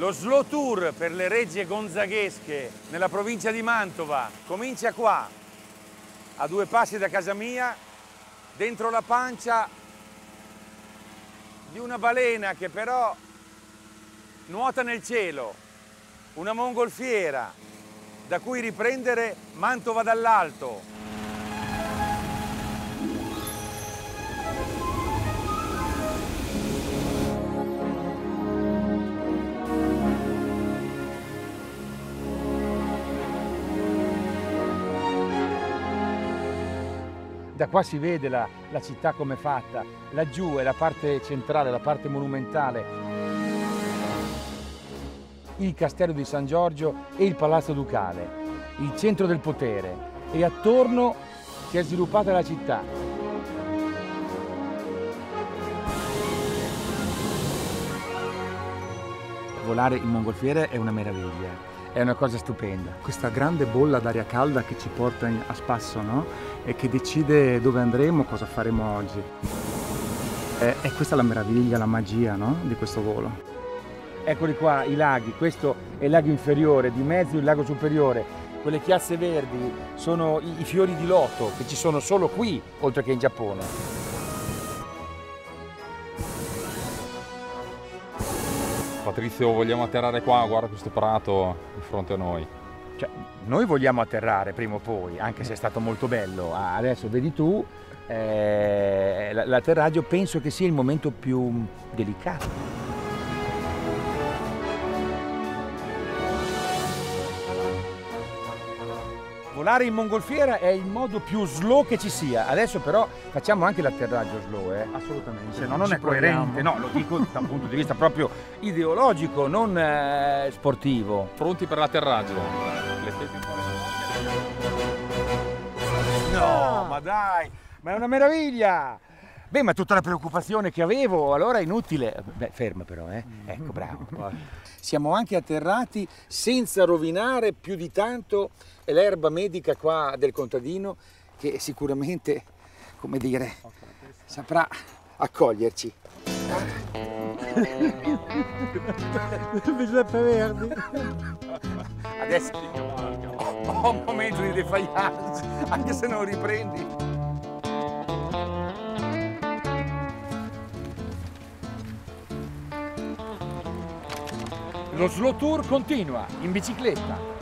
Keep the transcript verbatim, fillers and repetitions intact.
Lo slow tour per le reggie gonzaghesche nella provincia di Mantova comincia qua, a due passi da casa mia, dentro la pancia di una balena che però nuota nel cielo, una mongolfiera da cui riprendere Mantova dall'alto. Da qua si vede la, la città come è fatta, laggiù è la parte centrale, la parte monumentale, il castello di San Giorgio e il palazzo ducale, il centro del potere, e attorno si è sviluppata la città. Volare in mongolfiere è una meraviglia. È una cosa stupenda. Questa grande bolla d'aria calda che ci porta a spasso, no? E che decide dove andremo, cosa faremo oggi. È, è questa la meraviglia, la magia, no? Di questo volo. Eccoli qua i laghi, questo è il lago inferiore, di mezzo il lago superiore. Quelle chiazze verdi sono i, i fiori di loto che ci sono solo qui, oltre che in Giappone. Patrizio, vogliamo atterrare qua, guarda questo prato di fronte a noi. Cioè, noi vogliamo atterrare prima o poi, anche se è stato molto bello. Adesso vedi tu, eh, l'atterraggio penso che sia il momento più delicato. Volare in mongolfiera è il modo più slow che ci sia. Adesso però facciamo anche l'atterraggio slow, eh? Assolutamente. Se no non è coerente, no, lo dico da un punto di vista proprio ideologico, non eh, sportivo. Pronti per l'atterraggio? No, ma dai, ma è una meraviglia! Beh, ma tutta la preoccupazione che avevo, allora è inutile. Beh, ferma però, eh? Ecco, bravo. Siamo anche atterrati senza rovinare più di tanto l'erba medica qua del contadino, che sicuramente, come dire, saprà accoglierci. Giuseppe Verdi. Adesso ho, ho un momento di defaillance, anche se non riprendi. Lo slow tour continua in bicicletta.